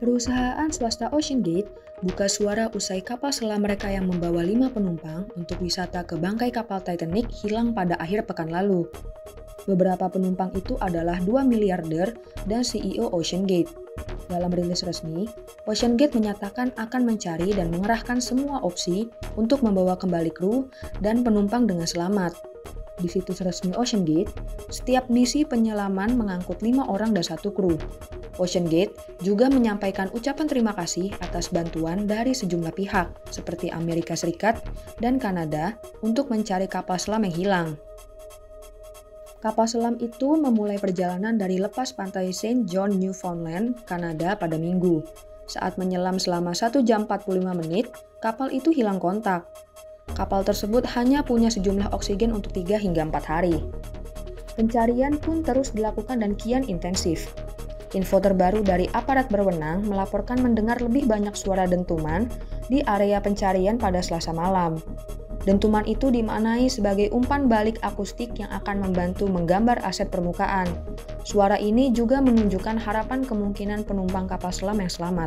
Perusahaan swasta OceanGate buka suara usai kapal selam mereka yang membawa 5 penumpang untuk wisata ke bangkai kapal Titanic hilang pada akhir pekan lalu. Beberapa penumpang itu adalah 2 miliarder dan CEO OceanGate. Dalam rilis resmi, OceanGate menyatakan akan mencari dan mengerahkan semua opsi untuk membawa kembali kru dan penumpang dengan selamat. Di situs resmi OceanGate, setiap misi penyelaman mengangkut 5 orang dan 1 kru. OceanGate juga menyampaikan ucapan terima kasih atas bantuan dari sejumlah pihak seperti Amerika Serikat dan Kanada untuk mencari kapal selam yang hilang. Kapal selam itu memulai perjalanan dari lepas pantai Saint John, Newfoundland, Kanada pada Minggu. Saat menyelam selama 1 jam 45 menit, kapal itu hilang kontak. Kapal tersebut hanya punya sejumlah oksigen untuk 3 hingga 4 hari. Pencarian pun terus dilakukan dan kian intensif. Info terbaru dari aparat berwenang melaporkan mendengar lebih banyak suara dentuman di area pencarian pada Selasa malam. Dentuman itu dimaknai sebagai umpan balik akustik yang akan membantu menggambar aset permukaan. Suara ini juga menunjukkan harapan kemungkinan penumpang kapal selam yang selamat.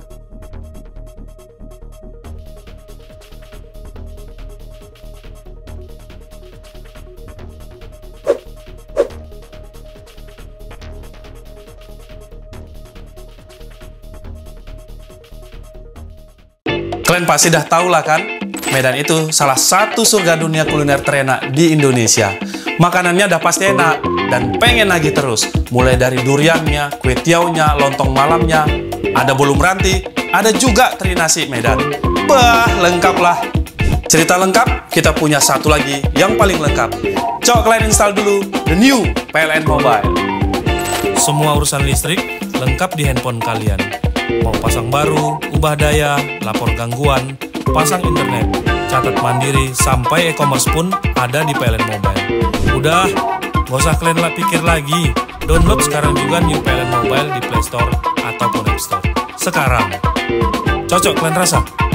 Kalian pasti dah tahu lah kan, Medan itu salah satu surga dunia kuliner terenak di Indonesia. Makanannya dah pasti enak dan pengen lagi terus. Mulai dari duriannya, kue tiaunya, lontong malamnya, ada bolu meranti, ada juga teri nasi Medan. Bah, lengkap lah. Cerita lengkap, kita punya satu lagi yang paling lengkap. Coba kalian install dulu the new PLN Mobile. Semua urusan listrik lengkap di handphone kalian. Mau pasang baru, ubah daya, lapor gangguan, pasang internet, catat mandiri, sampai e-commerce pun ada di PLN Mobile. Udah, gak usah kalian pikir lagi. Download sekarang juga new PLN Mobile di Play Store ataupun App Store. Sekarang, cocok kalian rasa?